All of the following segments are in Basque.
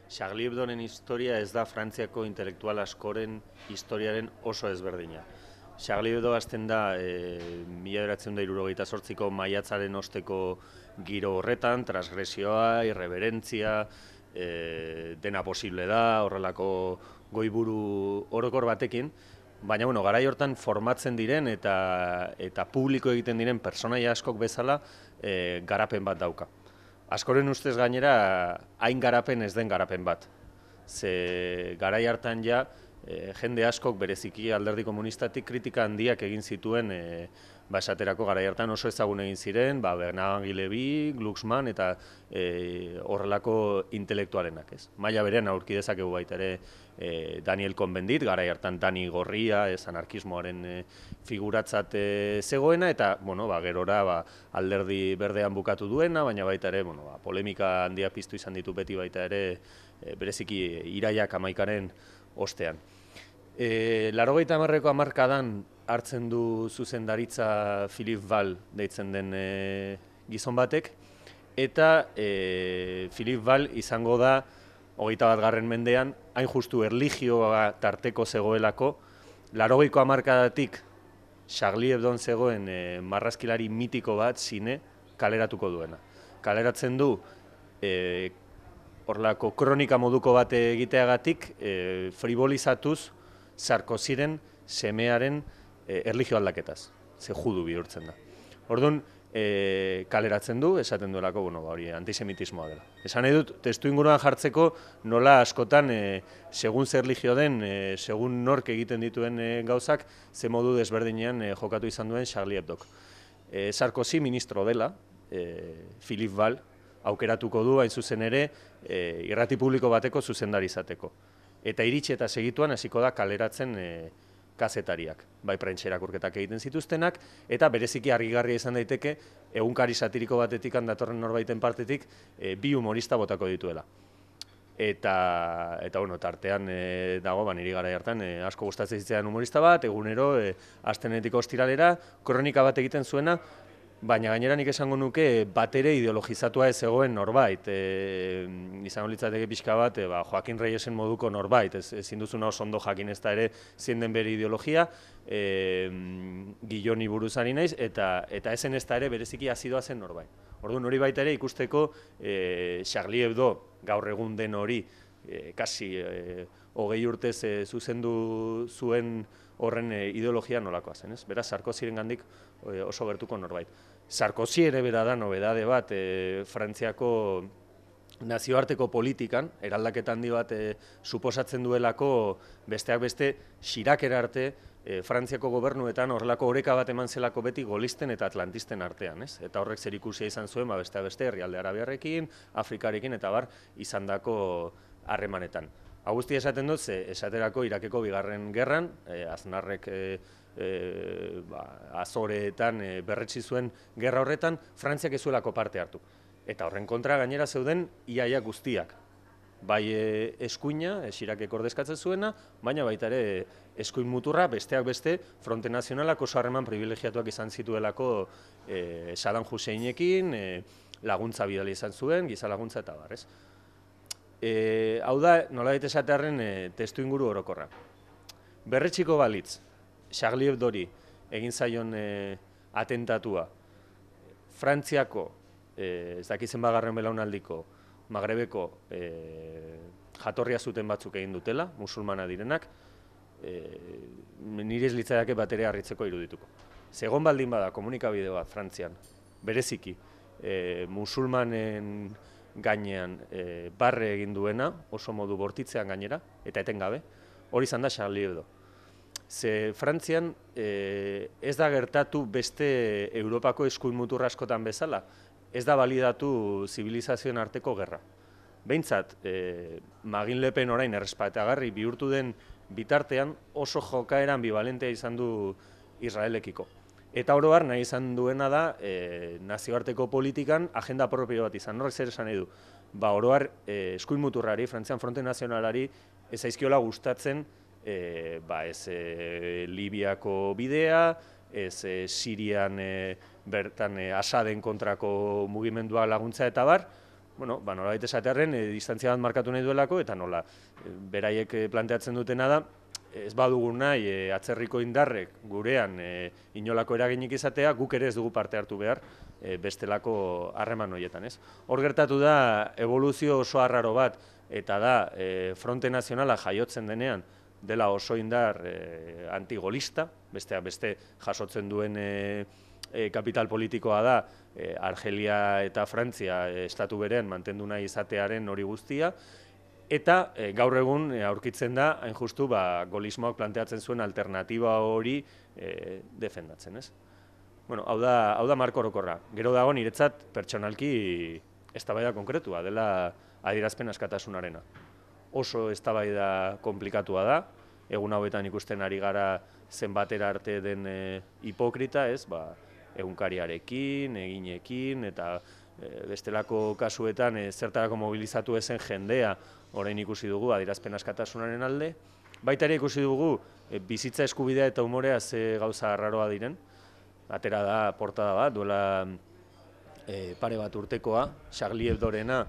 Charlie Hebdoren historia ez da Frantziako intelektual askoren historiaren oso ezberdina. Charlie Hebdo hasten da 1978ko maiatzaren osteko giro horretan, transgresioa, irreverentzia, dena posible da, horrelako goiburu orokor batekin, baina garai hortan formatzen diren eta publiko egiten diren pertsonaia askok bezala garapen bat dauka. Askoren ustez gainera, hain garapen ez den garapen bat. Ze garai hartan ja, jende askok bereziki alderdi komunistatik kritika handiak egin zituen esaterako garai hartan oso ezagun egin ziren, Bernard Lévy, Glucksmann eta horrelako intelektualenak. Maila berean aurki dezakegu baita ere Daniel Cohn-Bendit, garai hartan Dani Gorria, anarkismoaren figuratzat zegoena, eta gerora alderdi berdean bukatu duena, baina baita ere polemika handia piztu izan ditu beti baita ere bereziki iraiak 11aren ostean. 80ko hamarkadan hartzen du zuzendaritza Philippe Val deitzen den gizon batek, eta Philippe Val izango da 21. mendean, hain justu erlijioa tarteko zegoelako, 80ko hamarkadatik Charlie Hebdon zegoen marrazkilari mitiko bat zine kaleratuko duena. Kaleratzen du horrelako kronika moduko bat egiteagatik fribolizatuz Sarkozyren semearen erlijio aldaketaz, ze judu bihurtzen da. Orduan, kaleratzen du, esaten duelako, hori antisemitismoa dela. Esan nahi dut, testu inguruan jartzeko nola askotan, segun zer erlijio den, segun nork egiten dituen gauzak, ze modu desberdinean jokatu izan duen Charlie Hebdok. Sarkozy ministro dela, Philippe Val, aukeratuko du, hain zuzen ere, irrati publiko bateko zuzendari izateko. Eta iritsi eta segituan hasiko da kaleratzen kazetariak, bai prentsa irakurketak egiten zituztenak, eta bereziki argigarria izan daiteke, egunkari satiriko batetik datorren norbaiten partetik, bi humorista botako dituela. Eta tartean dago, niri garai hartan, asko gustatzen zitzaidan humorista bat, egunero, astenetik ostiralera, kronika bat egiten zuena, baina gainera nik esango nuke bat ere ideologizatua ez zegoen norbait. Izango litzateke pixka bat, Joaquin Reyesen moduko norbait, ezin duzuna oso ondo jakin ez da ere zein den bere ideologia, Gilloni buruz ari naiz, eta ezen ez da ere bereziki azidoa zen norbait. Orduan hori baita ere ikusteko Charlie Hebdo gaur egun den hori, kasi 20 urtez zuzendu zuen horren ideologia nolakoa zen, ez? Beraz, Sarkozyren gandik oso gertuko norbait. Sarkozy ere bera da nobedade bat Frantziako nazioarteko politikan, eraldaketa handi bat suposatzen duelako besteak beste Chiracera arte Frantziako gobernuetan horrelako oreka bat eman zelako beti golisten eta atlantisten artean, ez? Eta horrek zerikusia izan zuen besteak beste herrialde arabiarrekin, Afrikarekin eta izandako harremanetan. Guztia esaten dut, esaterako Irakeko bigarren gerran, Aznarrek Azoreetan berretsi zuen gerra horretan, Frantziak ez zuelako parte hartu. Eta horren kontra gainera zeuden iaia guztiak. Bai eskuina, Chiracek ordezkatzen zuena, baina baita ere eskuin muturra, besteak beste, Fronte Nazionalak oso harreman privilegiatuak izan zituelako Saddam Husseinekin, laguntza bidali izan zuen, giza laguntza eta bar, ez? Hau da, nolabait esatearren testu inguru orokorra. Berretxiko balitz, Charlie Hebdori egin zaion atentatua, Frantziako, ez dakizen bagarren belaunaldiko, Magrebeko jatorria zuten batzuk egin dutela, musulmana direnak, nire ez litzaiake bat ere harritzeko irudituko. Zegon baldin bada komunikabide bat Frantzian, bereziki, musulmanen gainean barre egin duena, oso modu bortitzean gainera, eta etengabe, hori izan da Charlie Hebdo. Ze Frantzian ez da gertatu beste Europako eskuin mutur askotan bezala, ez da balidatu zibilizazioen arteko gerra. Behintzat, Marine Le Pen orain errespetagarri bihurtu den bitartean oso jokaera ambivalentea izan du Israelekiko. Eta oro har nahi izan duena da nazioarteko politikan agenda propio bat izan. Horrek zer esan nahi du? Oro har eskuin muturrari, Frantzian Fronte Nazionalari ez zaizkiola gustatzen ez Libiako bidea, ez Sirian bertan Asaden kontrako mugimendua laguntza eta bar, bueno, nolabait esatearren, distantzia bat markatu nahi duelako, eta nola, beraiek planteatzen dutena da, ez badugu nahi atzerriko indarrek gurean inolako eraginik izatea, guk ere ez dugu parte hartu behar bestelako harreman horietan, ez? Hor gertatu da evoluzio oso arraro bat, eta da Fronte Nazionala jaiotzen denean dela oso indar antigolista, besteak beste jasotzen duen kapital politikoa da Argelia eta Frantzia estatu berean mantendu nahi izatearen hori guztia, eta gaur egun aurkitzen da, hain justu, golismoak planteatzen zuen alternatiba hori defendatzen, ez? Bueno, hau da marko orokorra. Gero dago niretzat pertsonalki eztabaida konkretua dela adierazpen askatasunarena. Oso eztabaida konplikatua da, egun hauetan ikusten ari gara zenbatera arte den hipokrita, ez? Egunkariarekin, eginekin, eta bestelako kasuetan zertarako mobilizatu ezen jendea orain ikusi dugu adierazpen askatasunaren alde. Baita ere ikusi dugu bizitza eskubidea eta umorea ze gauza arraroa diren. Atera da portada bat, duela pare bat urtekoa, Charlie Hebdorena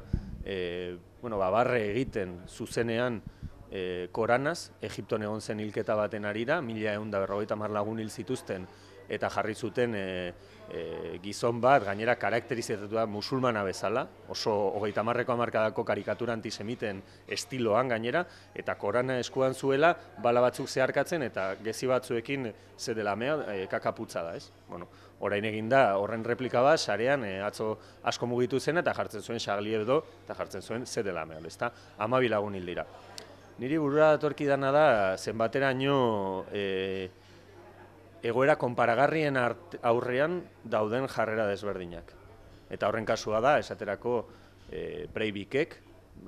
barre egiten zuzenean Koranaz, Egipton egon zen hilketa baten arira, 1150 lagun hil zituzten, eta jarri zuten gizon bat, gainera karakterizatu da musulmana bezala, oso 30ko hamarkadako karikatura antisemiten estiloan gainera, eta Korana eskuan zuela, bala batzuk zeharkatzen, eta gezi batzuekin zedelamea kakaputza da, ez? Bueno, orain egin da, horren replika bat, sarean atzo asko mugitu zen, eta jartzen zuen Charlie Hebdo, eta jartzen zuen zedelamea, ezta? 12 lagun hil dira. Niri burura datorki dana da, zenbateraino egoera konparagarrien aurrean dauden jarrera desberdinak. Eta horren kasua da, esaterako Breivik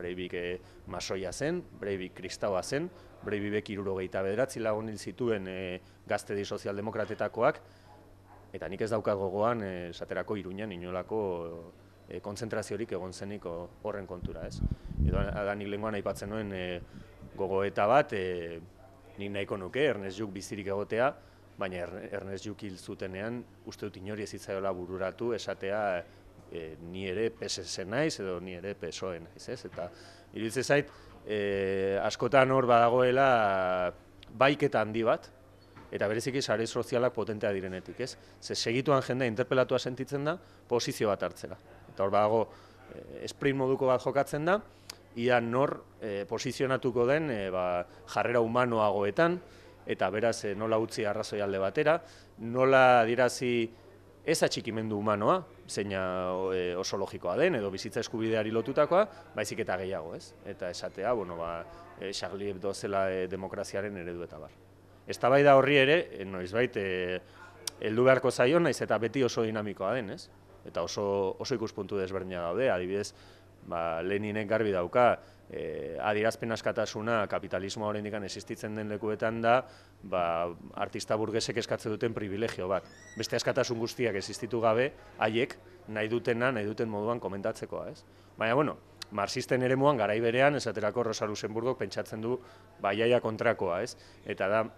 masoia zen, Breivik kristaua zen, Breivik 79 lagun hil zituen gaztedi sozialdemokratetakoak, eta nik ez daukat gogoan, esaterako Iruñan inolako kontzentraziorik egon zenik horren kontura, ez? Edo nik lehengoan aipatzen nuen gogoeta bat, nik nahiko nuke, Ernest Lluch bizirik egotea, baina Ernest Lluch hil zutenean, uste dut inori ez zitzaiola bururatu esatea ni ere PSS naiz edo ni ere PSOE naiz, ez? Eta iruditzen zait, askotan hor badagoela baiketa handi bat, eta bereziki sare sozialak potentea direnetik, ez? Ze segituan jendea interpelatua sentitzen da, posizio bat hartzera. Eta hor badago sprint moduko bat jokatzen da, ia nor posizionatuko den jarrera humanoagoetan, eta beraz nola utzi arrazoi alde batera, nola dirazi ez atxikimendu humanoa, zeina oso logikoa den, edo bizitza eskubideari lotutakoa, baizik eta gehiago, ez? Eta esatea, Charlie Hebdo zela demokraziaren eredu eta bar. Eztabaida horri ere, noizbait, heldu beharko zaion, naiz eta beti oso dinamikoa den, ez? Eta oso ikuspuntu desberdina daude, adibidez, Leninek garbi dauka, adierazpen askatasuna kapitalismoa oraindik existitzen den lekuetan da, artista burgesek eskatzen duten privilegio bat. Beste askatasun guztiak existitu gabe, haiek nahi duten moduan komentatzekoa, ez? Baina, marxisten eremuan garai berean, esaterako Rosa Luxemburgok pentsatzen du baiaia kontrakoa, ez? Eta da,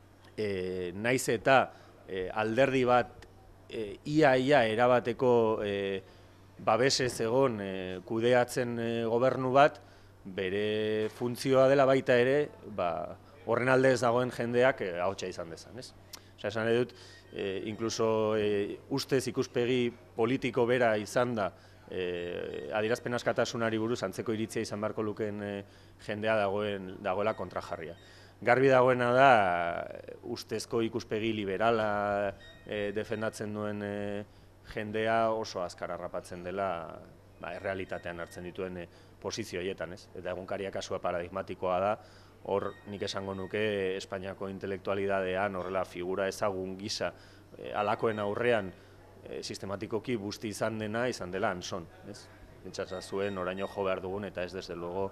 naiz eta alderdi bat ia erabateko babesez egon kudeatzen gobernu bat, bere funtzioa dela baita ere, horren alde ez dagoen jendeak ahotsa izan dezan, ez? Osa, esan edut, inkluso ustez ikuspegi politiko bera izan da, adierazpen askatasunari buruz antzeko iritzia izan beharko lukeen jendea dagoela kontrajarria. Garbi dagoena da, ustezko ikuspegi liberala defendatzen duen jendea oso azkar harrapatzen dela errealitatean hartzen dituen posizio horietan, ez? Eta egunkaria kasua paradigmatikoa da, hor nik esango nuke Espainiako intelektualidadean horrela figura ezagun gisa halakoen aurrean sistematikoki busti izan dela Anson, ez? Pentsatzen zuen oraino jo behar dugun eta ez desde luego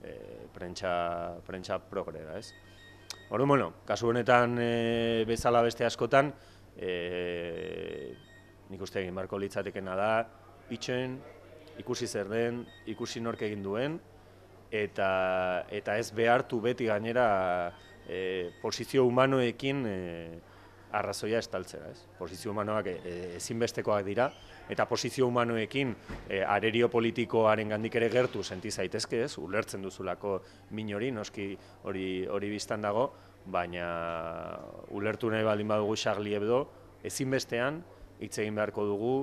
prentsa progrera, ez? Orduan, kasu honetan bezala beste askotan, nik uste egin beharko litzatekena da, itxoen, ikusi zer den, ikusi nork egin duen, eta ez behartu beti gainera posizio humanoekin arrazoia estaltzera, ez? Posizio humanoak ezinbestekoak dira, eta posizio humanoekin arerio politikoaren gandik ere gertu senti zaitezke, ez, ulertzen duzulako min hori, noski hori biztan dago, baina ulertu nahi baldin badugu Charlie Hebdo, ezinbestean hitz egin beharko dugu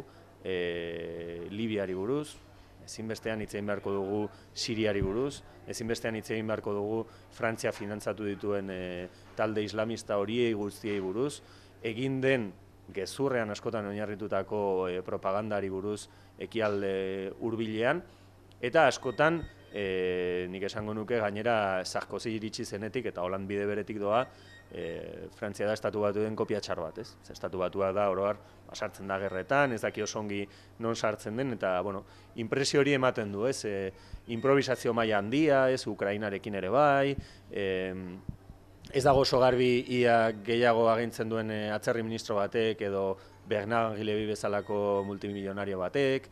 Libiari buruz, ezinbestean hitz egin beharko dugu Siriari buruz, ezinbestean hitz egin beharko dugu Frantzia finantzatu dituen talde islamista horiei guztiei buruz, egin den gezurrean askotan oinarritutako propagandari buruz ekialde hurbilean, eta askotan nik esango nuke gainera Sarkozy iritsi zenetik eta Hollande bide beretik doa, Frantzia da estatu batuen kopia txar bat, ez? Estatu batua da oro har sartzen da gerretan, ez daki oso ongi non sartzen den, eta bueno, inpresio hori ematen du, ez? Improvisazio maila handia, ez? Ukrainarekin ere bai, ez dago oso garbi ia gehiago agintzen duen atzerri ministro batek edo Bernard Guilevi bezalako multimilionario batek,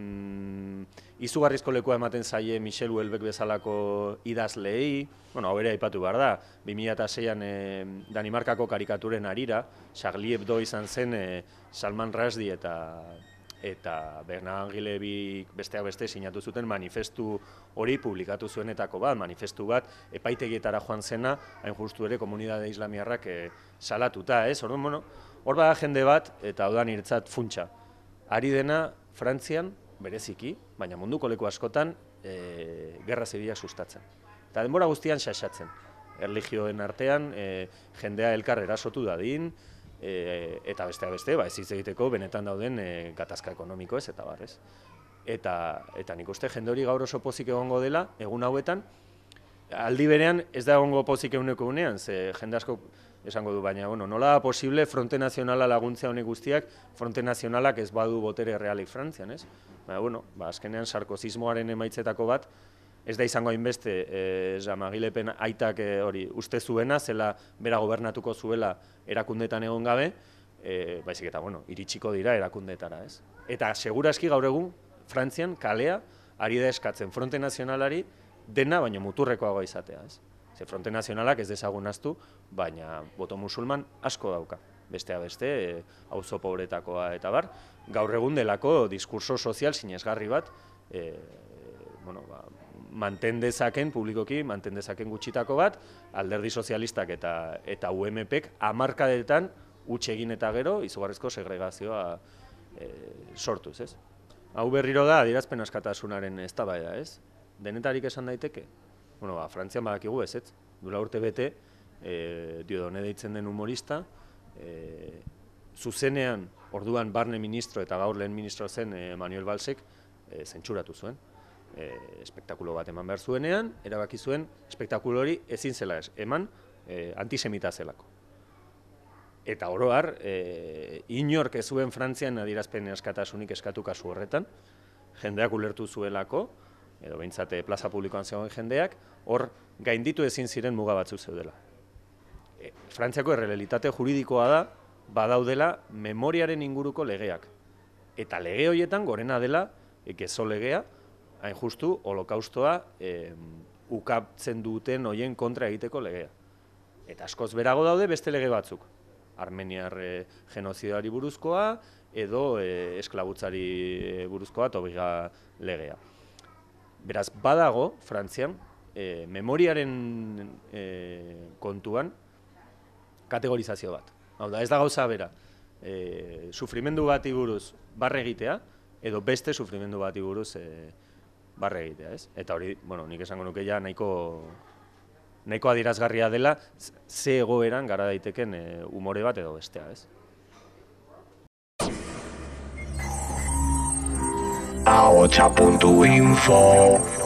izugarrizko lekua ematen zaie Michel Houellebecq bezalako idazleei, bueno, hau ere aipatu behar da, 2006an Danimarkako karikaturen harira, Charlie Hebdo izan zen Salman Rushdie eta Bernard Guilevi besteak beste sinatu zuten manifestu hori publikatu zuenetako bat, manifestu bat epaitegietara joan zena, hain justu ere komunitate islamiarrak salatuta, ez? Orduan, bueno, hor bada jende bat, eta hau da niretzat funtsa, ari dena Frantzian, bereziki, baina munduko leku askotan, gerra zibilak sustatzen. Eta denbora guztian xaxatzen. Erlijioen artean, jendea elkar erasotu dadin, eta besteak beste, ez hitz egiteko benetan dauden gatazka ekonomiko ez, eta barrez. Eta nik uste jende hori gaur oso pozik egongo dela, egun hauetan, aldi berean ez da egongo pozik eguneko unean, ze jende asko esango du, baina, bueno, nola da posible Fronte Nazionala laguntzea honek guztiak, Fronte Nazionalak ez badu botere realik Frantzian, ez? Baina, bueno, azkenean sarkozismoaren emaitzetako bat, ez da izango hainbeste Jean-Marie Le Pen aitak hori uste zuena, zela bera gobernatuko zuela erakundetan egon gabe, baizik eta, bueno, iritsiko dira erakundetara, ez? Eta seguraski gaur egun, Frantzian, kalea, ari da eskatzen Fronte Nazionalari dena, baina muturrekoagoa izatea, ez? Ze Fronte Nazionalak ez dezagun ahaztu, baina boto musulman asko dauka. Besteak beste, auzo pobretakoa eta bar, gaur egun delako diskurso sozial sinesgarri bat, manten dezaken, publikoki, manten dezaken gutxitako bat, alderdi sozialistak eta UMPek hamarkadetan huts egin eta gero, izugarrizko segregazioa sortuz, ez? Hau berriro da, adierazpen askatasunaren eztabaida, ez? Denetarik esan daiteke? Bueno, Frantzian badakigu ez, duela urte bete, Dieudonné deitzen den humorista, zuzenean, orduan barne ministro eta gaur lehen ministro zen Manuel Vallsek zentsuratu zuen. Espektakulo bat eman behar zuenean, erabaki zuen, espektakulo hori ezin zela eman, antisemita zelako. Eta oro har, inork ez zuen Frantzian adierazpen askatasunik eskatu kasu horretan, jendeak ulertu zuelako, edo behintzat plaza publikoan zegoen jendeak, hor gainditu ezin ziren muga batzuk zeudela. Frantziako errealitate juridikoa da, badaudela memoriaren inguruko legeak. Eta lege horietan gorena dela, gezo legea, hain justu, holokaustoa ukatzen duten hoien kontra egiteko legea. Eta askoz berago daude beste lege batzuk. Armeniar genozidoari buruzkoa, edo esklabutzari buruzkoa, tobiga legea. Beraz, badago, Frantzian, memoriaren kontuan kategorizazio bat. Hau da, ez da gauza bera, sufrimendu bati buruz barre egitea, edo beste sufrimendu bati buruz barre egitea, ez? Eta hori, bueno, nik esango nuke ja nahiko adierazgarria dela, ze egoeran gara daiteken umore bat edo bestea, ez? ahotsa.info